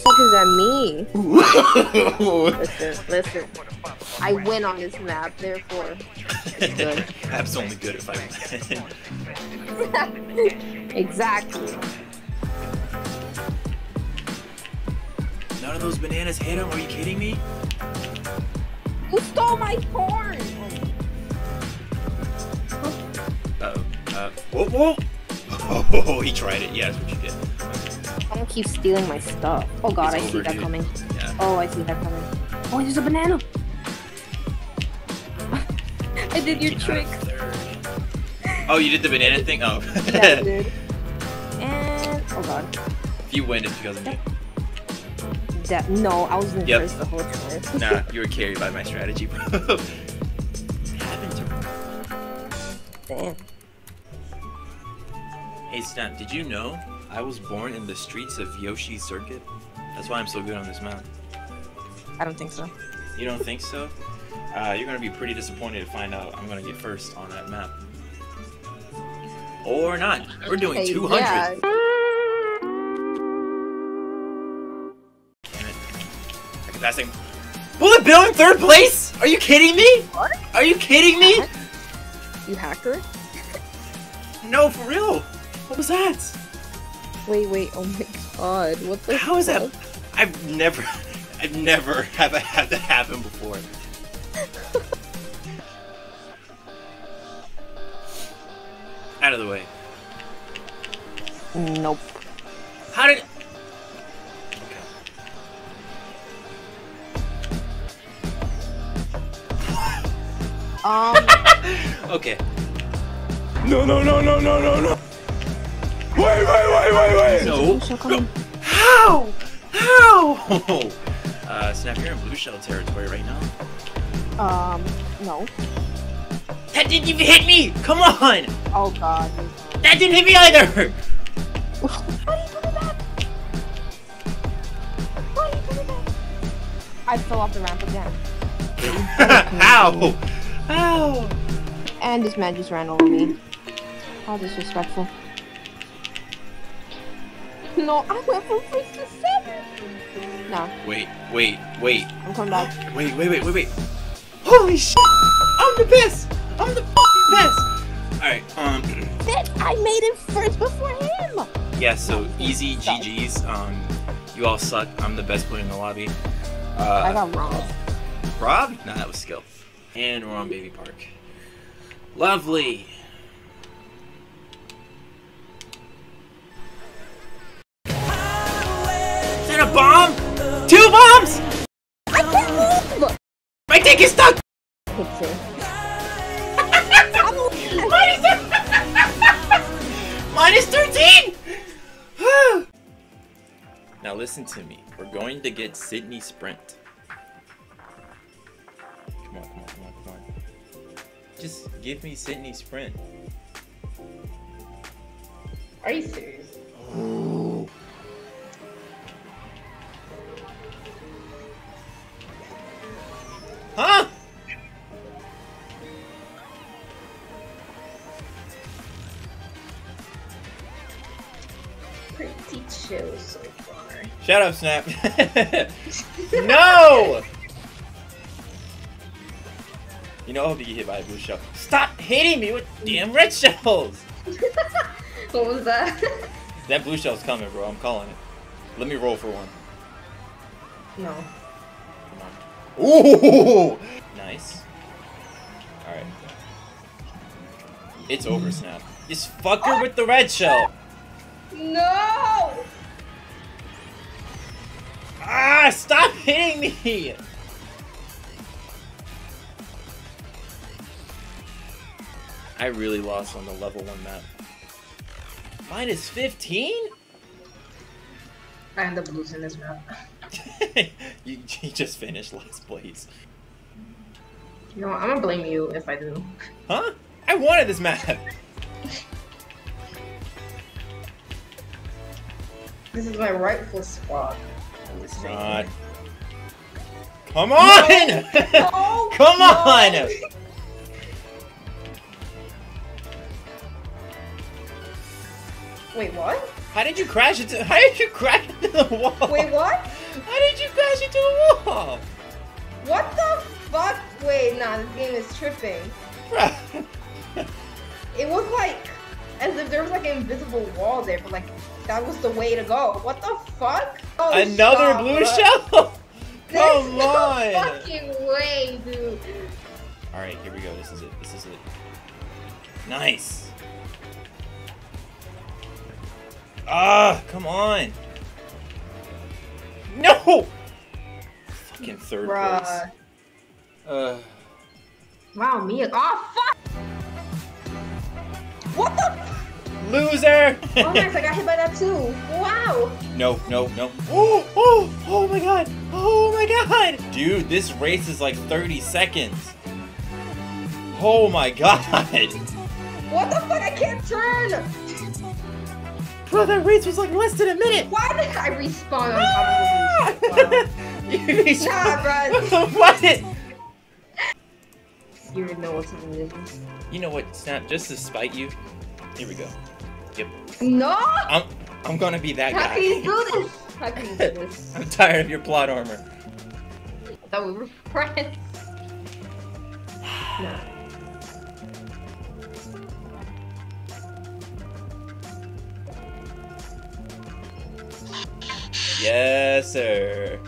fuck is that me? Listen. I win on this map, therefore it's good. Map's only good if I win. Exactly. None of those bananas hit him. Are you kidding me? Who stole my corn? Whoa. Oh, he tried it. Yeah, that's what you did. Don't keep stealing my stuff. Oh god, I see that coming. Yeah. Oh, I see that coming. Oh, there's a banana. I did your trick. Oh, you did the banana thing? Oh. Yeah, I did. And oh god. If you win, it's because of me. No, I was in first the whole time. Nah, you were carried by my strategy, bro. What happened to Damn. him? Hey, Snap, did you know I was born in the streets of Yoshi's Circuit? That's why I'm so good on this map. I don't think so. You don't think so? You're gonna be pretty disappointed to find out I'm gonna get first on that map. Or not. We're doing 200. Yeah. Damn it. Second passing. Bullet Bill in 3rd place? Are you kidding me? What? Are you kidding me? You hacker? No, for real. What was that? Wait, oh my god, what the How is that? fuck? I've never had that happen before. Out of the way. Nope. How did... Okay. No. Wait. No. How? Snap, you're in blue shell territory right now. No. That didn't even hit me! Come on! Oh god. That didn't hit me either! Why are you coming back? Why are you coming back? I fell off the ramp again. How? How? And this man just ran over me. How disrespectful. No, I went from 1st to 7th. Nah. Wait. I'm coming back. Wait. Holy shit! I'm the best! I'm the fucking best! Alright, Bitch, I made it first before him! yeah, so easy GG's. You all suck. I'm the best player in the lobby. I got robbed. Robbed? Nah, that was skill. And we're on Baby Park. Lovely! Is that a bomb? 2 bombs?! I can't move! My dick is stuck! Picture. Minus 13! Now listen to me. We're going to get Sydney Sprint. Come on. Just give me Sydney Sprint. Are you serious? Oh. Huh? Pretty chill so far. Shut up, Snap. No! You know, I hope you get hit by a blue shell. Stop hitting me with damn red shells! What was that? That blue shell's coming, bro. I'm calling it. Let me roll for one. No. Come on. Ooh! Nice. Alright. It's over, Snap. Just fuck her with the red shell! No! Ah! Stop hitting me! I really lost on the level 1 map. Minus 15? I end up losing this map. you just finished last place. You know what, I'm gonna blame you if I do. Huh? I wanted this map! This is my rightful spot. It's not. Come on! No! Come on! No! Wait, what? How did you crash into the wall? Wait, what? How did you crash into the wall? What the fuck? Wait, nah, this game is tripping. It was like as if there was like an invisible wall there, but like that was the way to go. What the fuck? Oh, Another stop, blue bro. shell? There's Come no on! fucking way, dude. Alright, here we go. This is it. This is it. Nice! Ah, come on! No! Fucking third place. Bruh. Wow, Mia. Oh, fuck! What the? Loser! Oh, nice. I got hit by that too. Wow. No, no, no. Oh my god! Oh my god! Dude, this race is like 30 seconds. Oh my god! What the fuck? I can't turn. Bro, that race was like less than a minute. Why did I respawn on top of the You respawned. Nah, bro. What? You already know what's in this. You know what, Snap? Just to spite you. Here we go. Yep. No! I'm gonna be that How guy. can you do this? How can you do this? I'm tired of your plot armor. I thought we were friends. No. Yes, sir.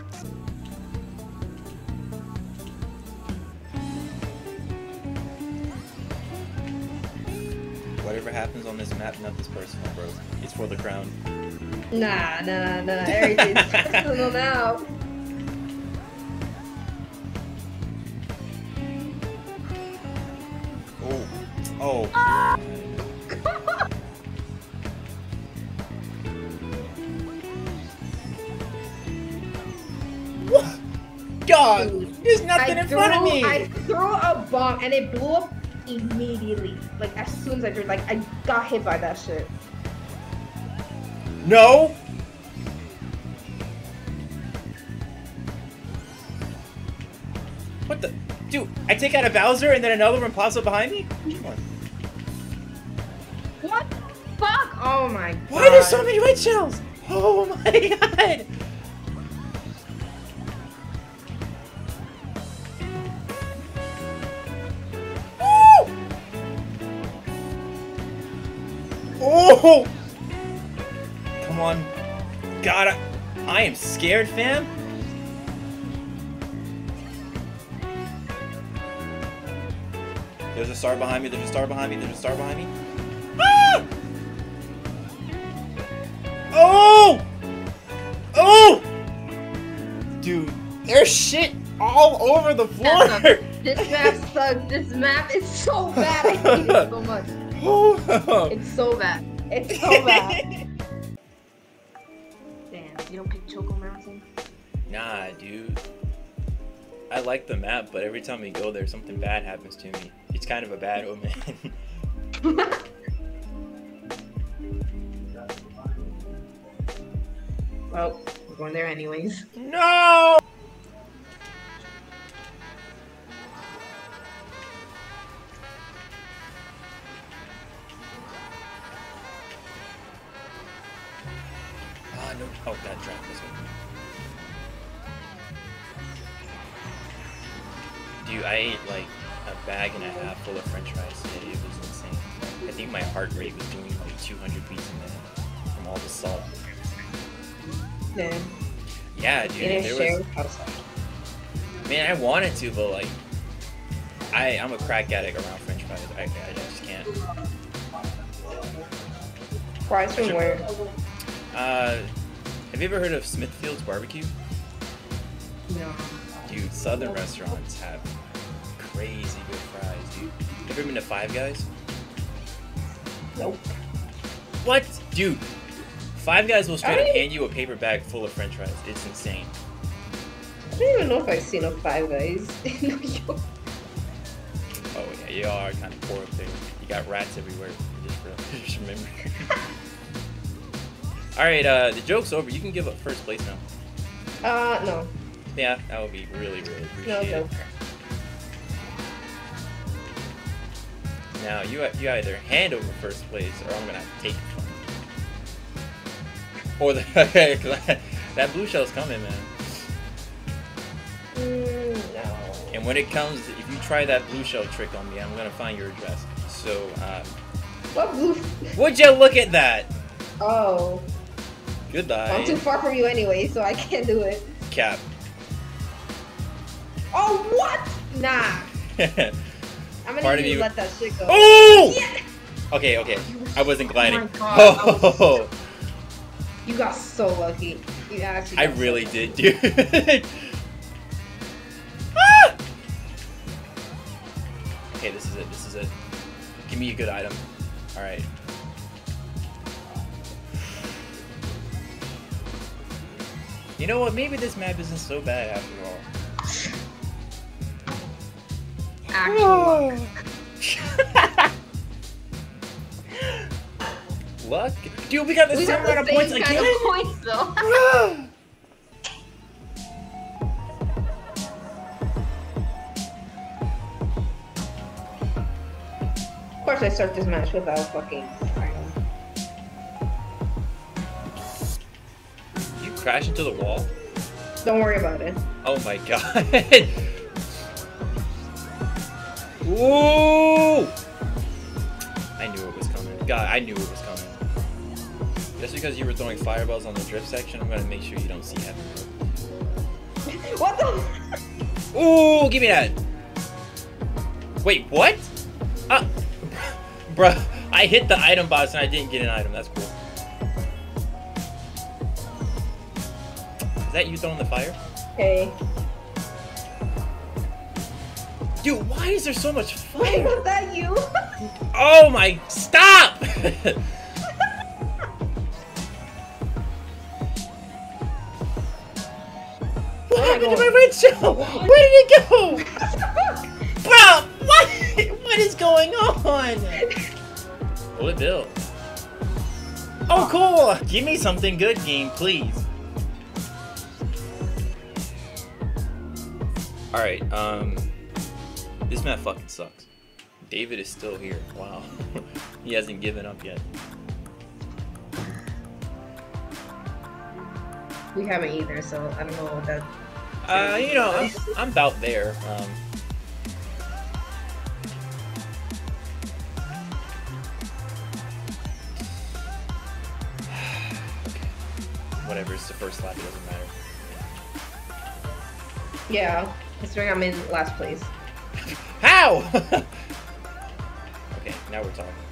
Whatever happens on this map, nothing's personal, bro. It's for the crown. Nah. Everything's personal now. Oh. What? God, Dude, there's nothing in front of me. I threw a bomb and it blew up immediately. Like as soon as I threw it, like I got hit by that shit. No. What the? Dude, I take out a Bowser and then another one pops up behind me? Come on. What the fuck? Oh my god. Why are there so many red shells? Oh my god. Woo! Oh! Come on. God, I am scared, fam. There's a star behind me, there's a star behind me, there's a star behind me. Ah! Oh! Oh! Dude, there's shit all over the floor. This map sucks. This map is so bad. I hate it so much. Oh. It's so bad. It's so bad. Damn, you don't pick Choco Mountain? Nah, dude. I like the map, but every time we go there, something bad happens to me. It's kind of a bad omen. Well, we're going there anyways. No! Ah, no. Oh, that trap was open. Dude, I ate like a bag and a half full of french fries today. It was insane. I think my heart rate was doing like 200 beats a minute from all the salt. Damn. Yeah, dude. It is There was, shared. man, I wanted to, but like, I'm a crack addict around french fries. I just can't. Fries from where? Have you ever heard of Smithfield's Barbecue? No. Dude, southern restaurants have crazy good fries, dude. Have you ever been to Five Guys? Nope. What? Dude, Five Guys will straight up I- hand you a paper bag full of french fries. It's insane. I don't even know if I've seen a Five Guys. Oh yeah, you are kind of poor up there. You got rats everywhere. Just remember. Alright, the joke's over. You can give up first place now. No. Yeah, that would be really, really No appreciated. joke. Now, you either hand over first place, or I'm gonna have to take it from you. Or that blue shell's coming, man. No. And when it comes, if you try that blue shell trick on me, I'm gonna find your address. So, What blue? would you look at that? Oh. Goodbye. I'm too far from you anyway, so I can't do it. Cap. Oh, what? Nah. I'm gonna Part of need to you- let that shit go. Oh! Yeah. Okay, okay. I wasn't gliding. Oh my God, Oh, You got so lucky. You actually. I got so really lucky. did, dude. Ah! Okay, this is it. This is it. Give me a good item. All right. You know what? Maybe this map isn't so bad after all. Actually. Luck? Dude, we got the We same got amount the of points same again? kind of points though. Of course, I start this match without fucking item. You crash into the wall? Don't worry about it. Oh my god. Ooh! I knew it was coming. God, I knew it was coming. Just because you were throwing fireballs on the drift section, I'm gonna make sure you don't see heaven. What the? Ooh, give me that! Wait, what? Bruh, I hit the item box and I didn't get an item. That's cool. Is that you throwing the fire? Okay. Dude, why is there so much Wait, fire? was that you? Oh my, stop! What happened to my red shell? Where did it go? Bro, what? What is going on? Bullet bill. Oh, cool. Give me something good, game, please. Alright, this map fucking sucks. David is still here. Wow. He hasn't given up yet. We haven't either, so I don't know what that. You know, I'm about there. Whatever, it's the first lap, it doesn't matter. Yeah, considering I'm in last place. How? Okay, now we're talking.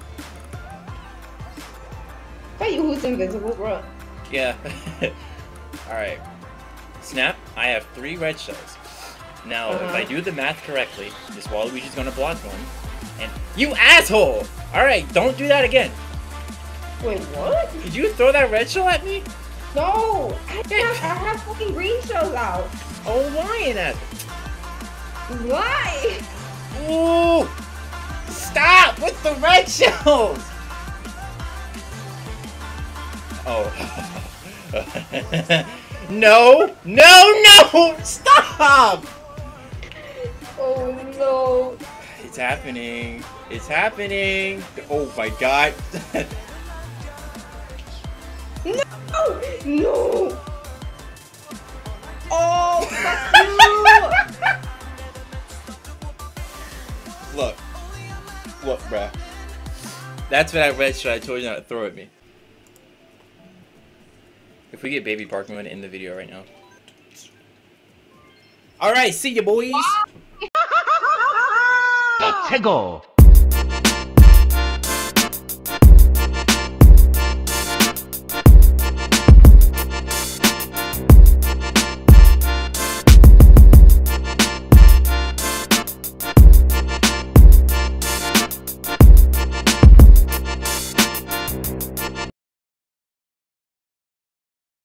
But you who's invisible, bro? Yeah. Alright. Snap, I have 3 red shells. Now, if I do the math correctly, this Waluigi's gonna block one. And you asshole! Alright, don't do that again. Wait, what? Did you throw that red shell at me? No! I have fucking green shells out. Oh, why in that? Why? Ooh! Stop with the red shells! Oh. No! No, no! Stop! Oh no. It's happening. It's happening. Oh my god. No! No! Oh, fuck you! Look. Look, bruh. That's what I red shell I told you not to throw at me. If we get Baby Park, I'm gonna end the video right now. Alright, see ya, boys! Let's go!